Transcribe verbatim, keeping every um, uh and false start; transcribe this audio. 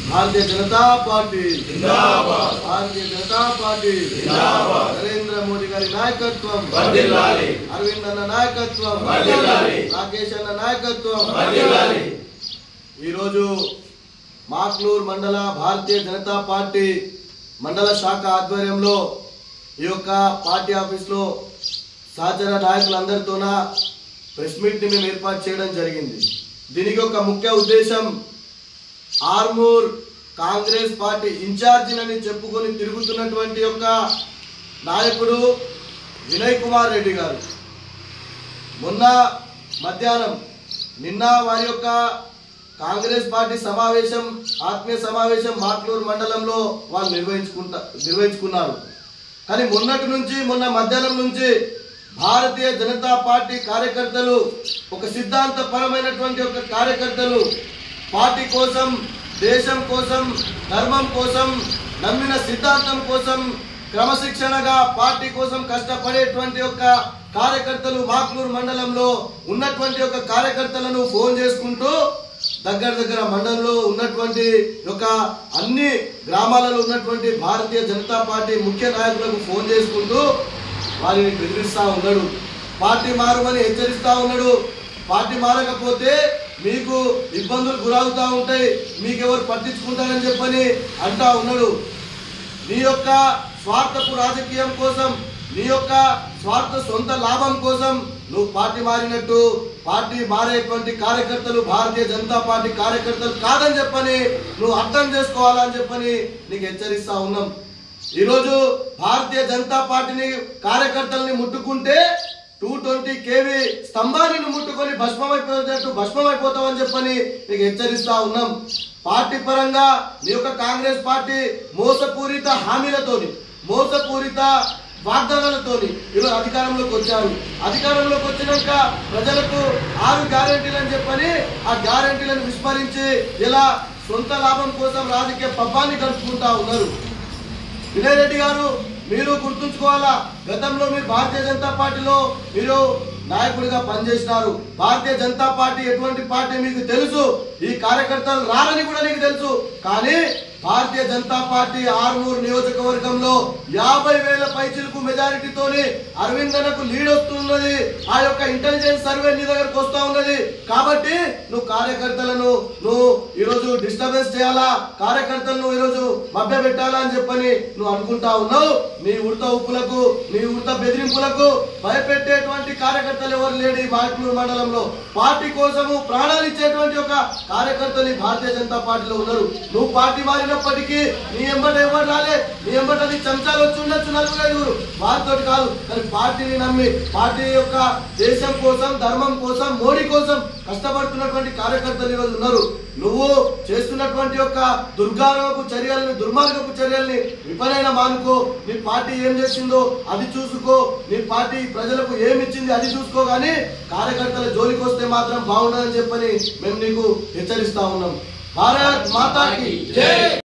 Bharatiya Janata party जिंदाबाद Bharatiya Janata party जिंदाबाद नरेंद्र मोदी गारी नायकत्वम वर्धिल्लाली अरविंद अन्न नायकत्वम वर्धिल्लाली राकेश अन्न नायकत्वम वर्धिल्लाली ఈ రోజు మాక్లూర్ మండల భారతీయ జనతా పార్టీ మండల శాఖ ఆధ్వర్యంలో ఈ యొక్క పార్టీ ఆఫీస్ లో సహచర నాయకులందరితోన ప్రెస్ మీట్ ని మేము ఏర్పాటు చేయడం జరిగింది। దీనికి ఒక ముఖ్య ఉద్దేశం ఆర్మూర్ కాంగ్రెస్ పార్టీ ఇన్ఛార్జిని చెప్పుకొని తిరుగుతున్నటువంటి యొక్క నాయకుడు వినయ్ కుమార్ రెడ్డి గారు మొన్న మధ్యాహ్నం నిన్న వారి యొక్క కాంగ్రెస్ పార్టీ సమావేశం ఆత్మీయ సమావేశం మాక్లూర్ మండలంలో వాళ్ళు నిర్వహించుకుంటా నిర్వహించుకున్నారు। కానీ మొన్నటి నుంచి మొన్న మధ్యాహ్నం నుంచి భారతీయ జనతా పార్టీ కార్యకర్తలు ఒక సిద్ధాంతపరమైనటువంటి ఒక కార్యకర్తలు పార్టీ కోసం దేశం కోసం ధర్మం కోసం నమ్మిన సిద్ధాంతం కోసం క్రమశిక్షణగా పార్టీ కోసం కష్టపడేటువంటి ఒక కార్యకర్తలు మాక్లూర్ మండలంలో ఉన్నటువంటి ఒక కార్యకర్తలను ఫోన్ చేసుకుంటూ దగ్గర దగ్గర మండలంలో ఉన్నటువంటి ఒక అన్ని గ్రామాలలో ఉన్నటువంటి భారతీయ జనతా పార్టీ ముఖ్య నాయకులకు ఫోన్ చేసుకుంటూ వారిని బెదిరిస్తా ఉన్నాడు। పార్టీ మారమని హెచ్చరిస్తా ఉన్నాడు। పార్టీ మారకపోతే మీకు ఇబ్బందులు గురవుతూ ఉంటాయి, మీకెవరు పట్టించుకుంటారని చెప్పని అంటా ఉన్నాడు। నీ యొక్క స్వార్థపు రాజకీయం కోసం నీ యొక్క స్వార్థ సొంత లాభం కోసం నువ్వు పార్టీ మారినట్టు పార్టీ మారేటువంటి కార్యకర్తలు భారతీయ జనతా పార్టీ కార్యకర్తలు కాదని చెప్పని నువ్వు అర్థం చేసుకోవాలని చెప్పని నీకు హెచ్చరిస్తా ఉన్నాం। ఈరోజు భారతీయ జనతా పార్టీని కార్యకర్తల్ని ముట్టుకుంటే టూ ట్వంటీ కేవీ స్తంభాన్ని ముట్టుకొని భస్మమైపోయేటట్టు భస్మమైపోతావని చెప్పని నీకు హెచ్చరిస్తా ఉన్నాం। పార్టీ పరంగా నీ యొక్క కాంగ్రెస్ పార్టీ మోసపూరిత హామీలతోని మోసపూరిత వాగ్దానాలతోని ఈరోజు అధికారంలోకి వచ్చారు। అధికారంలోకి వచ్చినాక ప్రజలకు ఆరు గ్యారెంటీలు అని చెప్పని ఆ గ్యారెంటీలను విస్మరించి ఇలా సొంత లాభం కోసం రాజకీయ పబ్బాన్ని గడుపుకుంటా ఉన్నారు। వినయ్ రెడ్డి గారు మీరు గుర్తుంచుకోవాలా, గతంలో మీరు భారతీయ జనతా పార్టీలో మీరు నాయకుడిగా పనిచేసినారు। భారతీయ జనతా పార్టీ ఎటువంటి పార్టీ మీకు తెలుసు, ఈ కార్యకర్తలు రారని కూడా నీకు తెలుసు। కానీ భారతీయ జనతా పార్టీ ఆర్మూర్ నియోజకవర్గంలో యాభై వేల పైచిలకు మెజారిటీతోని అరవిందనకు లీడ్ వస్తున్నది। ఆ యొక్క ఇంటెలిజెన్స్ సర్వే నీ దగ్గరకు వస్తా ఉన్నది కాబట్టి నువ్వు కార్యకర్తలను నువ్వు ఈరోజు డిస్టర్బెన్స్ చేయాలా, కార్యకర్తలను ఈరోజు మభ్య పెట్టాలా అని చెప్పని నువ్వు అనుకుంటా ఉన్నావు। నీ ఉడత ఉప్పులకు నీ ఉడత బెదిరింపులకు భయపెట్టేటువంటి కార్యకర్తలు ఎవరు లేడు ఈ మాక్లూర్ మండలంలో। పార్టీ కోసము ప్రాణాలు ఇచ్చేటువంటి ఒక కార్యకర్తలు భారతీయ జనతా పార్టీలో ఉన్నారు। నువ్వు పార్టీ మారినప్పటికీ నీ ఎంబట ఎవరు రాలే, నీ ఎంబట నీ చెంచాలు వచ్చి ఉండొచ్చు నలుగురు ఐదుగురు, వారితో కాదు। కానీ పార్టీని నమ్మి పార్టీ యొక్క దేశం కోసం ధర్మం కోసం మోడీ కోసం కష్టపడుతున్నటువంటి కార్యకర్తలు ఈరోజు ఉన్నారు। నువ్వు చేస్తున్నటువంటి యొక్క దుర్గారపు చర్యల్ని దుర్మార్గపు చర్యల్ని విపరీతంగా మానుకో। నీ పార్టీ ఏం చేసిందో అది చూసుకో, నీ పార్టీ ప్రజలకు ఏమి ఇచ్చింది అది చూసుకో, కానీ కార్యకర్తల జోలికి వస్తే మాత్రం బాగుండదని చెప్పని మేము నీకు హెచ్చరిస్తా ఉన్నాం। భారత్ మాతాకి జై।